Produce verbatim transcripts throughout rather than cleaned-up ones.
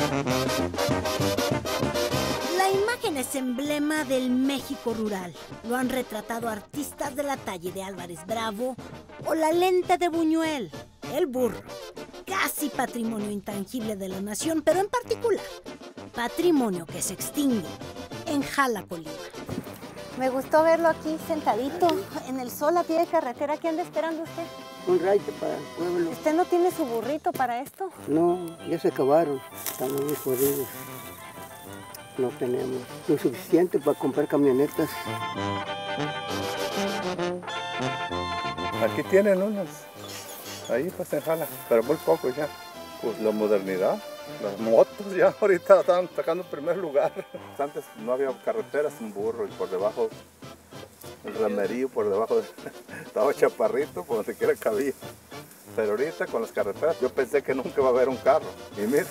La imagen es emblema del México rural. Lo han retratado artistas de la talla de Álvarez Bravo o la lente de Buñuel, el burro. Casi patrimonio intangible de la nación, pero en particular, patrimonio que se extingue en Jala, Colima. Me gustó verlo aquí sentadito, en el sol a pie de carretera. ¿Qué anda esperando usted? Un raite para el pueblo. ¿Usted no tiene su burrito para esto? No, ya se acabaron. Estamos muy jodidos. No tenemos lo suficiente para comprar camionetas. Aquí tienen unos, ahí pues en Jala, pero muy poco ya. Pues la modernidad, las motos ya ahorita están sacando primer lugar. Antes no había carreteras, un burro y por debajo, el ramerío por debajo, de, estaba chaparrito, por donde quiera cabía. Pero ahorita con las carreteras yo pensé que nunca va a haber un carro y mira.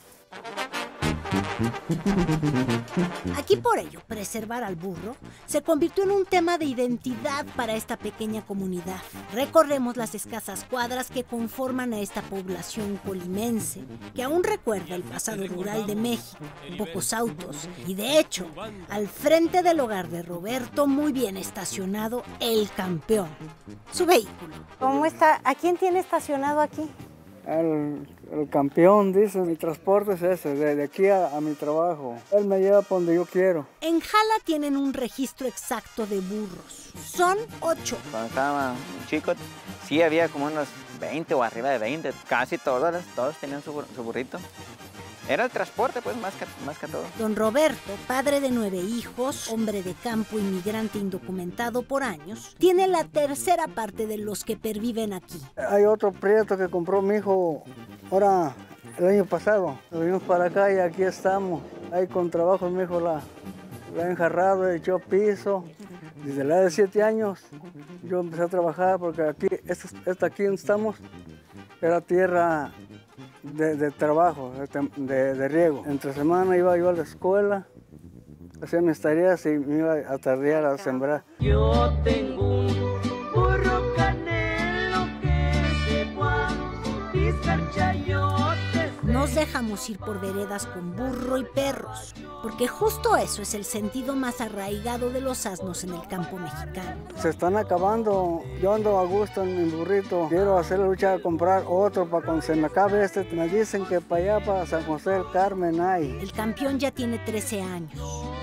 Aquí por ello, preservar al burro se convirtió en un tema de identidad para esta pequeña comunidad. Recorremos las escasas cuadras que conforman a esta población colimense, que aún recuerda el pasado rural de México, pocos autos, y de hecho, al frente del hogar de Roberto, muy bien estacionado el Campeón, su vehículo. ¿Cómo está? ¿A quién tiene estacionado aquí? El, el Campeón, dice, mi transporte es ese, de, de aquí a, a mi trabajo. Él me lleva por donde yo quiero. En Jala tienen un registro exacto de burros. Son ocho. Cuando estaba chico, sí había como unos veinte o arriba de veinte. Casi todos, todos tenían su, su burrito. Era el transporte, pues, más que, más que todo. Don Roberto, padre de nueve hijos, hombre de campo, inmigrante indocumentado por años, tiene la tercera parte de los que perviven aquí. Hay otro prieto que compró mi hijo ahora el año pasado. Nos vinimos para acá y aquí estamos. Ahí con trabajo mi hijo la, la ha enjarrado, echó piso. Desde la edad de siete años yo empecé a trabajar porque aquí, esta, esta aquí donde estamos, era tierra De, de trabajo, de, de riego. Entre semana iba yo a la escuela, hacía mis tareas y me iba a tardear a sembrar. Yo tengo un burro canelo que se va a piscar chayotes. Nos dejamos ir por veredas con burro y perros, porque justo eso es el sentido más arraigado de los asnos en el campo mexicano. Se están acabando, yo ando a gusto en mi burrito, quiero hacer la lucha de comprar otro para cuando se me acabe este. Me dicen que para allá, para San José del Carmen hay. El Campeón ya tiene trece años.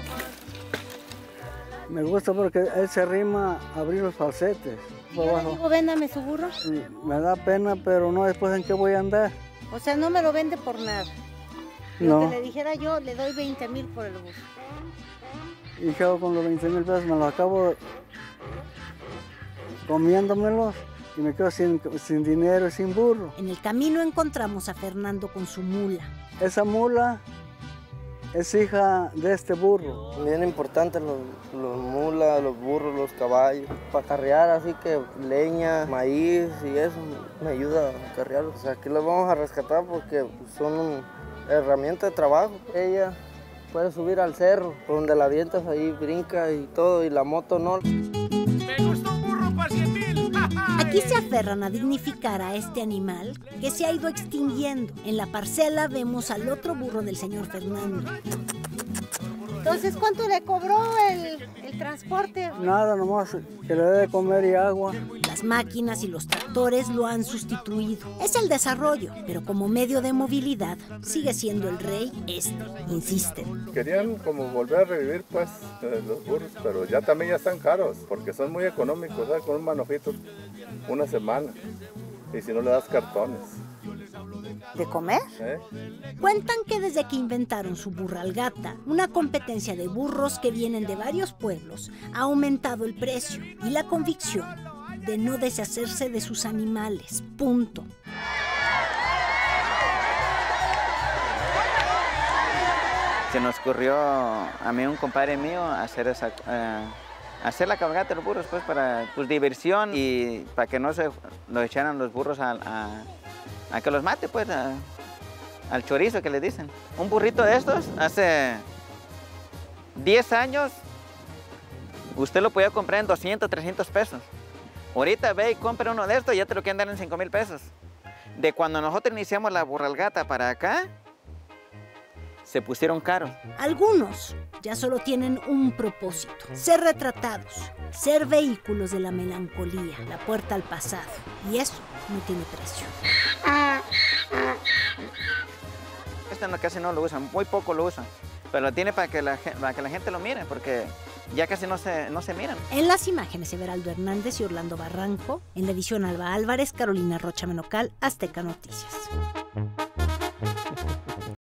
Me gusta porque él se arrima a abrir los falsetes. Yo le digo, véndame su burro. Sí, me da pena, pero no después en qué voy a andar. O sea, no me lo vende por nada. No. Lo que le dijera yo, le doy veinte mil por el burro. ¿Y qué hago con los veinte mil pesos? Me los acabo comiéndomelos y me quedo sin, sin dinero y sin burro. En el camino encontramos a Fernando con su mula. Esa mula es hija de este burro. Bien importantes los, los mulas, los burros, los caballos. Para carrear, así que leña, maíz y eso me ayuda a carrearlos. O sea, aquí los vamos a rescatar porque son herramientas de trabajo. Ella puede subir al cerro, por donde la avientas ahí brinca y todo, y la moto no. Me gustó un burro para cien mil. Aquí se aferran a dignificar a este animal que se ha ido extinguiendo. En la parcela vemos al otro burro del señor Fernando. Entonces, ¿cuánto le cobró el, el transporte? Nada, nomás que le dé de comer y agua. Las máquinas y los tractores lo han sustituido. Es el desarrollo, pero como medio de movilidad sigue siendo el rey este, insisten. Querían como volver a revivir pues eh, los burros, pero ya también ya están caros, porque son muy económicos, ¿sabes? Con un manojito una semana, y si no le das cartones. ¿De comer? ¿Eh? Cuentan que desde que inventaron su burralgata, una competencia de burros que vienen de varios pueblos, ha aumentado el precio y la convicción de no deshacerse de sus animales. Punto. Se nos ocurrió a mí un compadre mío hacer esa, uh, hacer la cabalgata de los burros pues para pues, diversión y para que no se lo echaran los burros a, a, a que los mate pues a, al chorizo que le dicen. Un burrito de estos hace diez años usted lo podía comprar en doscientos, trescientos pesos. Ahorita ve y compra uno de estos y ya te lo quieren dar en cinco mil pesos. De cuando nosotros iniciamos la burralgata para acá, se pusieron caros. Algunos ya solo tienen un propósito: ser retratados, ser vehículos de la melancolía, la puerta al pasado. Y eso no tiene precio. Esta no, casi no lo usan, muy poco lo usan. Pero lo tiene para que la, para que la gente lo mire, porque ya casi no se, no se miran. En las imágenes, Everaldo Hernández y Orlando Barranco. En la edición, Alba Álvarez, Carolina Rocha Menocal, Azteca Noticias.